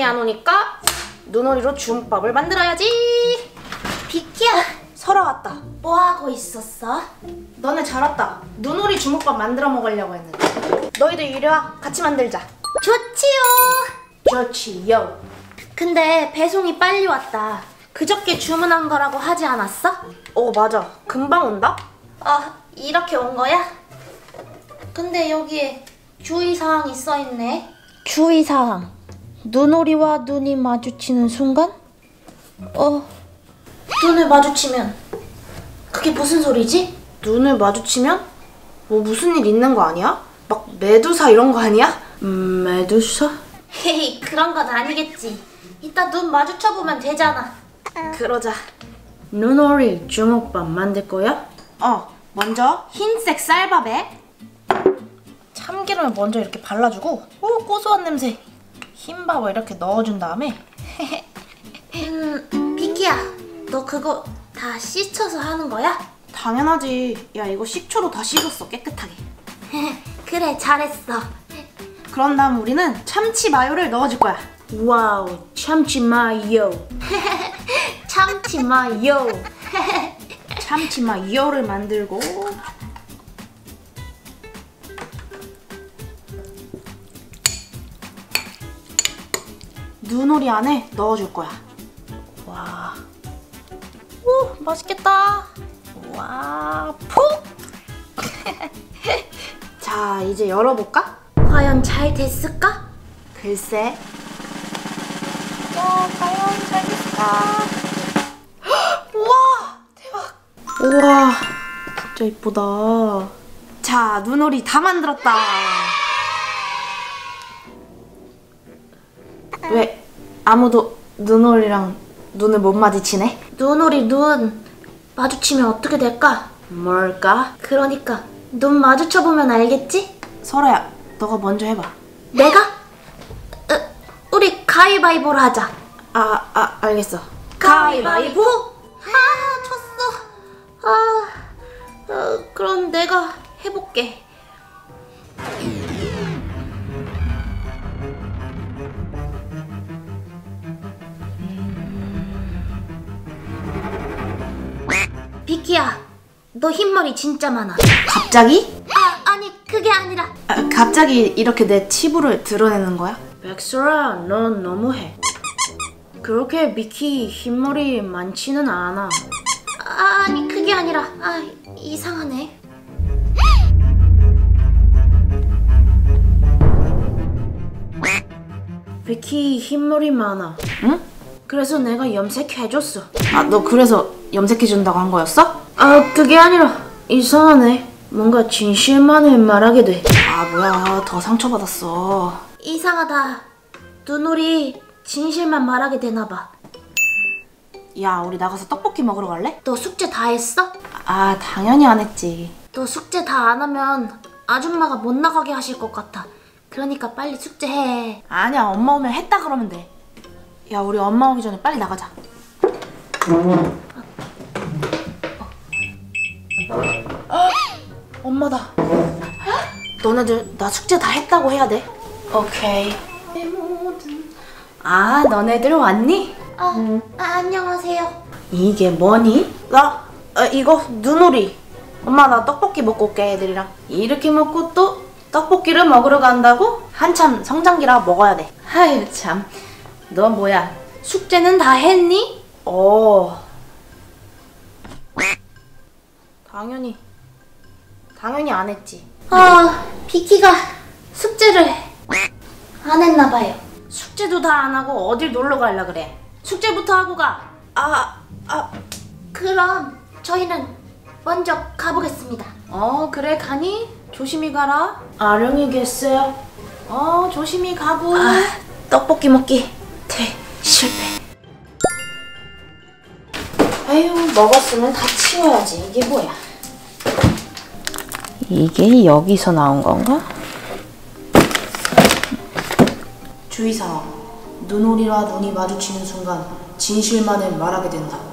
안 오니까 눈오리로 주먹밥을 만들어야지. 비키야, 설아 왔다. 뭐하고 있었어? 너네 잘 왔다. 눈오리 주먹밥 만들어 먹으려고 했는데. 너희들 이리 와. 같이 만들자. 좋지요. 좋지요. 근데 배송이 빨리 왔다. 그저께 주문한 거라고 하지 않았어? 맞아. 금방 온다? 이렇게 온 거야? 근데 여기에 주의사항이 써있네. 주의사항. 눈오리와 눈이 마주치는 순간? 눈을 마주치면 그게 무슨 소리지? 눈을 마주치면? 뭐 무슨 일 있는 거 아니야? 막 메두사 이런 거 아니야? 메두사? 헤이, 그런 건 아니겠지. 이따 눈 마주쳐보면 되잖아. 그러자. 눈오리 주먹밥 만들 거야? 먼저 흰색 쌀밥에 참기름을 먼저 이렇게 발라주고 고소한 냄새. 흰밥을 이렇게 넣어준 다음에 비키야, 너 그거 다 씻어서 하는 거야? 당연하지. 야, 이거 식초로 다 씻었어, 깨끗하게. 그래, 잘했어. 그런 다음 우리는 참치 마요를 넣어줄 거야. 와우, 참치 마요. 참치 마요. 참치 마요를 만들고 눈오리 안에 넣어줄 거야. 와, 오, 맛있겠다. 와, 푹. 자, 이제 열어볼까? 과연 잘 됐을까? 글쎄. 과연 잘 됐을까? 우와, 대박. 우와, 진짜 이쁘다. 자, 눈오리 다 만들었다. 왜 아무도 눈오리랑 눈을 못 마주치네? 눈오리 눈 마주치면 어떻게 될까? 뭘까? 그러니까 눈 마주쳐보면 알겠지? 설아야, 너가 먼저 해봐. 내가? 우리 가위바위보로 하자. 알겠어. 가위바위보? 졌어. 그럼 내가 해볼게. 비키야, 너 흰머리 진짜 많아. 갑자기? 아니 그게 아니라. 갑자기 이렇게 내 치부를 드러내는 거야? 백설아, 넌 너무해. 그렇게 미키 흰머리 많지는 않아. 아니 그게 아니라. 이상하네. 미키 흰머리 많아. 응? 그래서 내가 염색해줬어. 너 그래서 염색해준다고 한 거였어? 그게 아니라 이상하네. 뭔가 진실만을 말하게 돼. 뭐야, 더 상처받았어. 이상하다. 눈오리 진실만 말하게 되나봐. 야, 우리 나가서 떡볶이 먹으러 갈래? 너 숙제 다 했어? 당연히 안 했지. 너 숙제 다 안 하면 아줌마가 못 나가게 하실 것 같아. 그러니까 빨리 숙제해. 아니야, 엄마 오면 했다 그러면 돼. 야, 우리 엄마 오기 전에 빨리 나가자. 엄마다. 너네들 나 숙제 다 했다고 해야 돼. 오케이. 너네들 왔니? 안녕하세요. 이게 뭐니? 이거 눈오리. 엄마, 나 떡볶이 먹고 올게, 애들이랑. 이렇게 먹고 또 떡볶이를 먹으러 간다고? 한참 성장기라 먹어야 돼. 아유, 참. 너 뭐야, 숙제는 다 했니? 당연히 안 했지. 비키가 숙제를 안 했나봐요. 숙제도 다 안 하고 어딜 놀러 가려 그래? 숙제부터 하고 가. 그럼 저희는 먼저 가보겠습니다. 그래, 가니? 조심히 가라. 아령이 겠어요. 조심히 가고. 떡볶이 먹기 실패. 아유, 먹었으면 다 치워야지. 이게 뭐야? 이게 여기서 나온 건가? 주의사항. 눈오리와 눈이 마주치는 순간 진실만을 말하게 된다.